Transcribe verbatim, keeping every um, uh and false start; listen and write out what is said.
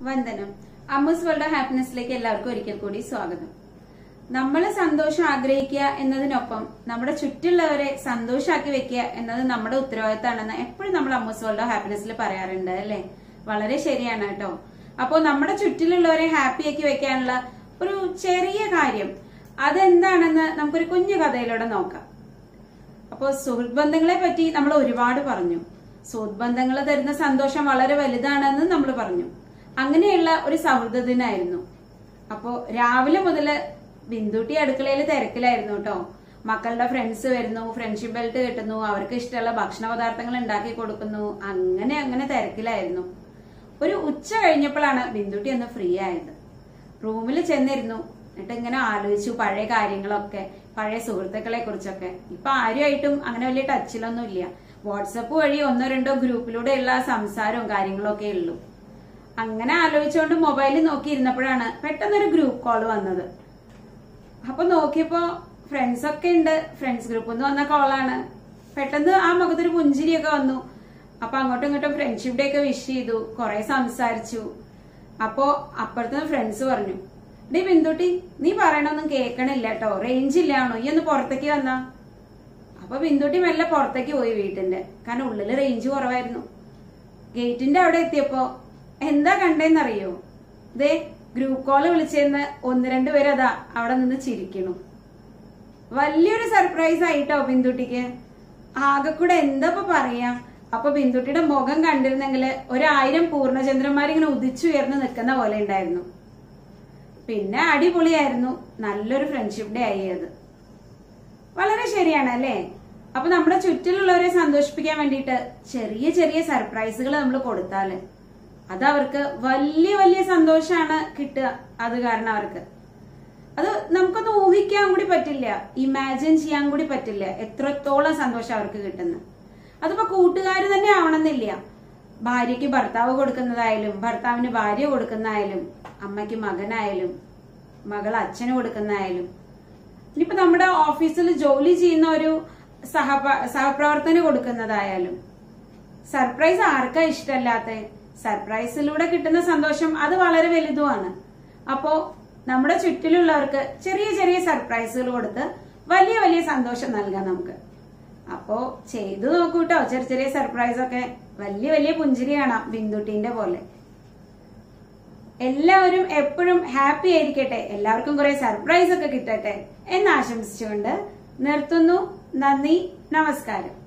വന്ദനം. അമ്മൂസ് world of ഹാപ്പിനെസ്സിലേക്ക് എല്ലാവർക്കും ഒരിക്കൽ കൂടി സ്വാഗതം. നമ്മൾ സന്തോഷം ആഗ്രഹിക്കുക എന്നതിനൊപ്പം നമ്മുടെ ചുറ്റുള്ളവരെ സന്തോഷമാക്കി വെക്കുക എന്നത് നമ്മുടെ ഉത്തരവാദിത്തമാണെന്ന് എപ്പോഴും നമ്മൾ അമ്മൂസ് വേൾഡ് ഓഫ് ഹാപ്പിനെസ്സിൽ പറയാറുണ്ട് അല്ലെ? വളരെ ശരിയാണ് കേട്ടോ. അപ്പോ നമ്മുടെ ചുറ്റിലുള്ളവരെ ഹാപ്പിയാക്കി വെക്കാനുള്ള ഒരു ചെറിയ കാര്യം അതെന്താണെന്ന് നമുക്കൊരു കുഞ്ഞു കഥയിലൂടെ നോക്കാം. അപ്പോ സുഹൃത്ത് ബന്ധങ്ങളെ പറ്റി നമ്മൾ ഒരുപാട് പറഞ്ഞു. സുഹൃത്ത് ബന്ധങ്ങൾ തരുന്ന സന്തോഷം വളരെ വലുതാണെന്ന് നമ്മൾ പറഞ്ഞു. അങ്ങനെയുള്ള ഒരു സൗഹൃദ ദിനായിരുന്നു. അപ്പോ രാവിലെ മുതല് ബിന്ദുട്ടി അടുക്കളയിൽ തിരക്കിലായിരുന്നു കേട്ടോ. മക്കളുടെ ഫ്രണ്ട്സ് വരുന്നു, ഫ്രണ്ട്ഷിപ്പ് ബെൽറ്റ് കിട്ടുന്നു, അവർക്ക് ഇഷ്ടമുള്ള ഭക്ഷണ പദാർത്ഥങ്ങൾ ഉണ്ടാക്കി കൊടുക്കുന്നു, അങ്ങനെ അങ്ങനെ തിരക്കിലായിരുന്നു. ഒരു ഉച്ച കഴിഞ്ഞപ്പോഴാണ് ബിന്ദുട്ടി ഒന്ന് ഫ്രീ ആയത്. റൂമിൽ ചെന്നിരുന്നു. എന്നിട്ട് ഇങ്ങനെ ആലോചിച്ചു പഴയ കാര്യങ്ങളൊക്കെ, പഴയ സുഹൃത്തുക്കളെ കുറിച്ചൊക്കെ. ഇപ്പൊ ആരുമായിട്ടും അങ്ങനെ വലിയ ടച്ചിലൊന്നും ഇല്ല. വാട്സപ്പ് വഴി ഒന്നോ രണ്ടോ ഗ്രൂപ്പിലൂടെയുള്ള സംസാരവും കാര്യങ്ങളൊക്കെ ഉള്ളൂ. അങ്ങനെ ആലോചിച്ചുകൊണ്ട് മൊബൈലിൽ നോക്കിയിരുന്നപ്പോഴാണ് പെട്ടെന്നൊരു ഗ്രൂപ്പ് കോൾ വന്നത്. അപ്പൊ നോക്കിയപ്പോ ഫ്രണ്ട്സ് ഒക്കെ ഉണ്ട്. ഫ്രണ്ട്സ് ഗ്രൂപ്പിൽ നിന്ന് വന്ന കോളാണ്. പെട്ടെന്ന് ആ മുഖത്തൊരു പുഞ്ചിരിയൊക്കെ വന്നു. അപ്പൊ അങ്ങോട്ടും ഇങ്ങോട്ടും ഫ്രണ്ട്ഷിപ്പ് ഡേ ഒക്കെ വിഷ് ചെയ്തു, കുറെ സംസാരിച്ചു. അപ്പോ അപ്പുറത്ത് ഫ്രണ്ട്സ് പറഞ്ഞു, ഡേ ബിന്ദുട്ടി, നീ പറയണൊന്നും കേൾക്കണില്ല കേട്ടോ, റേഞ്ച് ഇല്ലാണോ, ഈ ഒന്ന് പുറത്തേക്ക് വന്നാ. അപ്പൊ ബിന്ദുട്ടി മെല്ലെ പുറത്തേക്ക് പോയി വീട്ടിന്റെ, കാരണം ഉള്ളില് റേഞ്ച് കുറവായിരുന്നു. ഗേറ്റിന്റെ അവിടെ എത്തിയപ്പോ എന്താ കണ്ടേന്നറിയോ? ദേ ഗ്രൂപ്പ് കോള് വിളിച്ചെന്ന് ഒന്ന് രണ്ടു പേര് അതാ അവിടെ നിന്ന് ചിരിക്കണു. വലിയൊരു സർപ്രൈസ് ആയിട്ടോ ബിന്ദുട്ടിക്ക്. ആകെ കൂടെ എന്താ പറയാ. അപ്പൊ ബിന്ദുട്ടിയുടെ മുഖം കണ്ടിരുന്നെങ്കിൽ ഒരായിരം പൂർണ്ണചന്ദ്രന്മാരിങ്ങനെ ഉദിച്ചുയർന്ന് നിൽക്കുന്ന പോലെ ഉണ്ടായിരുന്നു. പിന്നെ അടിപൊളിയായിരുന്നു. നല്ലൊരു ഫ്രണ്ട്ഷിപ്പ് ഡേ ആയി അത്. വളരെ ശരിയാണ് അല്ലേ? അപ്പൊ നമ്മുടെ ചുറ്റിലുള്ളവരെ സന്തോഷിപ്പിക്കാൻ വേണ്ടിയിട്ട് ചെറിയ ചെറിയ സർപ്രൈസുകൾ നമ്മൾ കൊടുത്താല് അത് അവർക്ക് വലിയ വലിയ സന്തോഷമാണ് കിട്ടുക. അത് കാരണം അവർക്ക് അത് നമുക്കൊന്ന് ഊഹിക്കാൻ കൂടി പറ്റില്ല, ഇമാജിൻ ചെയ്യാൻ കൂടി പറ്റില്ല എത്രത്തോളം സന്തോഷം അവർക്ക് കിട്ടുന്നു. അതിപ്പോ കൂട്ടുകാർ തന്നെ ആവണമെന്നില്ല. ഭാര്യയ്ക്ക് ഭർത്താവ് കൊടുക്കുന്നതായാലും, ഭർത്താവിന് ഭാര്യ കൊടുക്കുന്നതായാലും, അമ്മയ്ക്ക് മകനായാലും, മകൾ അച്ഛന് കൊടുക്കുന്നതായാലും, ഇനിയിപ്പോ നമ്മുടെ ഓഫീസിൽ ജോലി ചെയ്യുന്ന ഒരു സഹ സഹപ്രവർത്തന കൊടുക്കുന്നതായാലും, സർപ്രൈസ് ആർക്കാ ഇഷ്ടമല്ലാത്ത? സർപ്രൈസിലൂടെ കിട്ടുന്ന സന്തോഷം അത് വളരെ വലുതുമാണ്. അപ്പോ നമ്മുടെ ചുറ്റിലുള്ളവർക്ക് ചെറിയ ചെറിയ സർപ്രൈസുകൾ കൊടുത്ത് വലിയ വലിയ സന്തോഷം നൽകാം നമുക്ക്. അപ്പോ ചെയ്തു നോക്കൂട്ടോ ചെറിയ ചെറിയ സർപ്രൈസ് ഒക്കെ. വലിയ വലിയ പുഞ്ചിരി കാണാം ബിന്ദുട്ടീന്റെ പോലെ. എല്ലാവരും എപ്പോഴും ഹാപ്പി ആയിരിക്കട്ടെ, എല്ലാവർക്കും കുറെ സർപ്രൈസ് ഒക്കെ കിട്ടട്ടെ എന്ന് ആശംസിച്ചുകൊണ്ട് നിർത്തുന്നു. നന്ദി, നമസ്കാരം.